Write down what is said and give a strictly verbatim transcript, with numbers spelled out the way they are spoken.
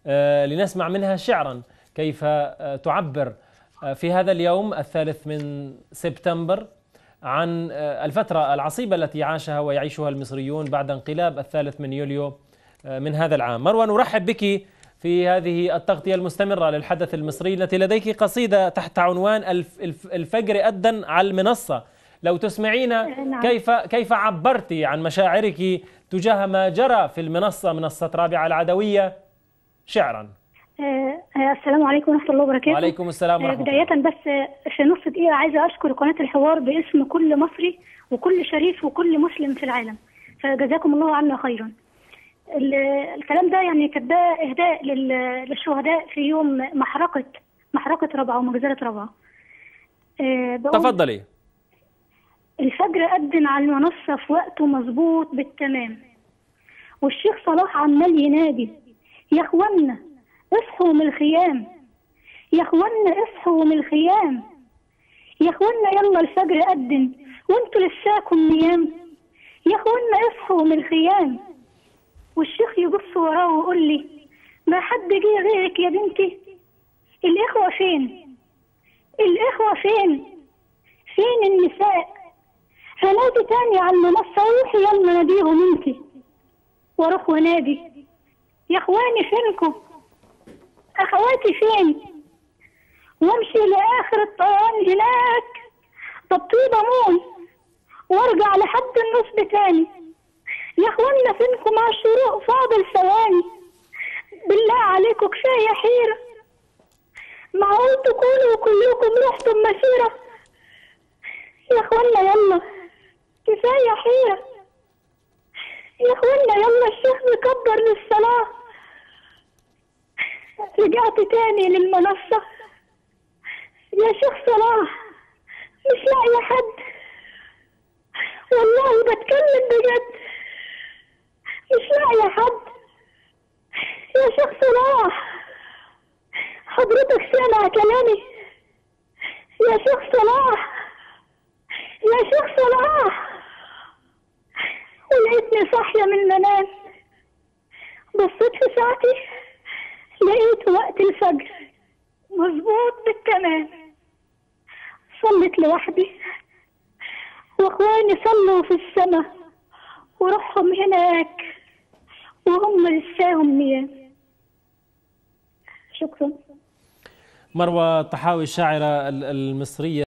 لنسمع منها شعرا كيف تعبر في هذا اليوم الثالث من سبتمبر عن الفترة العصيبة التي عاشها ويعيشها المصريون بعد انقلاب الثالث من يوليو من هذا العام. مروى، نرحب بك في هذه التغطية المستمرة للحدث المصري التي لديك قصيدة تحت عنوان الفجر أدى على المنصة. لو تسمعينا كيف كيف عبرتي عن مشاعرك تجاه ما جرى في المنصة منصة رابعة العدوية شعرا. السلام عليكم ورحمة الله وبركاته. وعليكم السلام ورحمة الله. بداية بس في نص دقيقة عايزة أشكر قناة الحوار باسم كل مصري وكل شريف وكل مسلم في العالم، فجزاكم الله عنا خيرا. الكلام ده يعني كان ده إهداء للشهداء في يوم محرقة محرقة رابعة ومجزرة رابعة. تفضلي. الفجر أذن على المنصة في وقته مظبوط بالتمام، والشيخ صلاح عمال ينادي يا اخوانا اصحوا من الخيام، يا اخوانا اصحوا من الخيام، يا اخوانا يلا الفجر أذن وانتوا لساكم نيام، يا اخوانا اصحوا من الخيام. والشيخ يبص وراه ويقول لي ما حد جه غيرك يا بنتي، الاخوه فين؟ الاخوه فين؟ فين النساء؟ هنادي تاني على المنصه روحي يلا ناديهم انتي. واروح ونادي يا اخواني فينكم؟ اخواتي فين؟ وامشي لاخر الطيران هناك طبطيبه مون وارجع لحد النصب تاني. يا اخوانا فينكم على الشروق فاضل ثواني، بالله عليكم كفايه حيره، معقول تكونوا كلكم رحتم مسيره؟ يا اخوانا يلا كفايه حيره، يا اخوانا يلا الشيخ مكبر للصلاه. رجعت تاني للمنصه يا شيخ صلاح مش لاقيه حد، والله بتكلم بجد مش لاقيه حد. يا شيخ صلاح حضرتك سامع كلامي؟ يا شيخ صلاح يا شيخ صلاح. ولقيتني صاحيه من المنام، بصيت في ساعتي لقيت وقت الفجر مظبوط بالتمام. صليت لوحدي واخواني صلوا في السماء وروحهم هناك وهم لساهم نيام. شكرا. مروى الطحاوي الشاعرة المصرية.